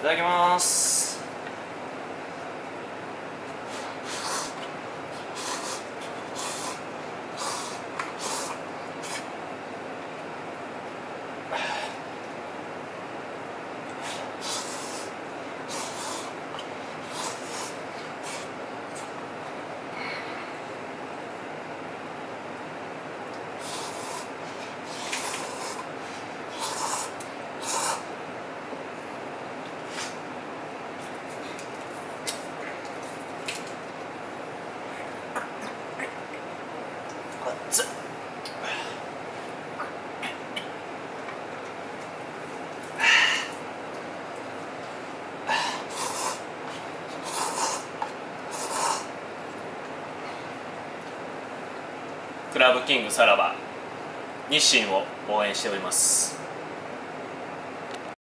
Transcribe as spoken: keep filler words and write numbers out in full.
ただきます。熱っ。クラブキングさらば日清を応援しております。